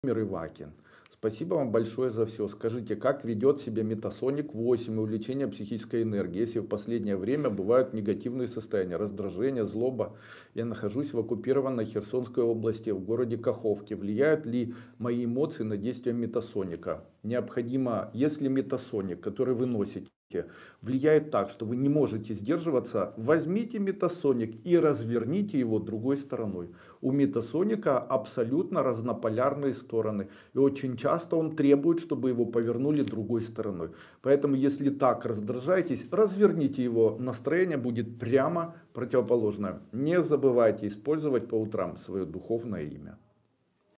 Ивакин. Спасибо вам большое за все. Скажите, как ведет себя Метасоник 8 и увлечение психической энергией, если в последнее время бывают негативные состояния, раздражение, злоба? Я нахожусь в оккупированной Херсонской области, в городе Каховке. Влияют ли мои эмоции на действие Метасоника? Необходимо, если Метасоник, который вы носите, влияет так, что вы не можете сдерживаться, возьмите Метасоник и разверните его другой стороной. У Метасоника абсолютно разнополярные стороны. И очень часто он требует, чтобы его повернули другой стороной. Поэтому, если так раздражаетесь, разверните его. Настроение будет прямо противоположное. Не забывайте использовать по утрам свое духовное имя.